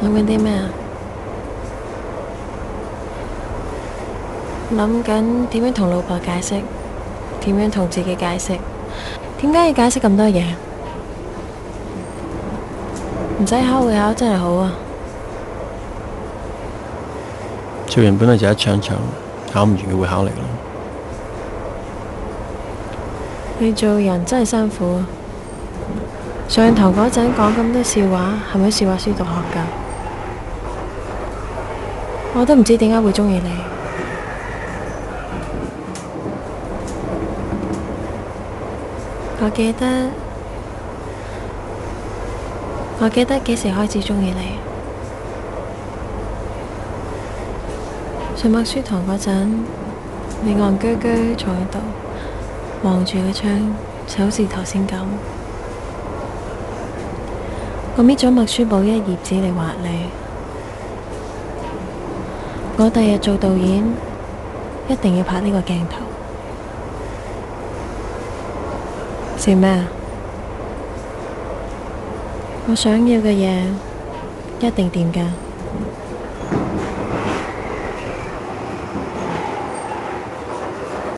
諗緊啲咩啊？諗緊點樣同老婆解釋，點樣同自己解釋，點解要解釋咁多嘢？唔使考會考真係好啊！ 做人本來就一場場考唔完嘅會考嚟咯。 你做人真係辛苦啊！上堂嗰陣講咁多笑話，係咪笑話書度學㗎？我都唔知點解會鍾意你。我記得幾時開始鍾意你。上默書堂嗰陣，你戇居居坐喺度，望住個窗，就好似頭先咁。我搣咗默書簿一頁紙嚟畫你。我第日做導演，一定要拍呢個鏡頭。笑咩啊？我想要嘅嘢一定掂㗎。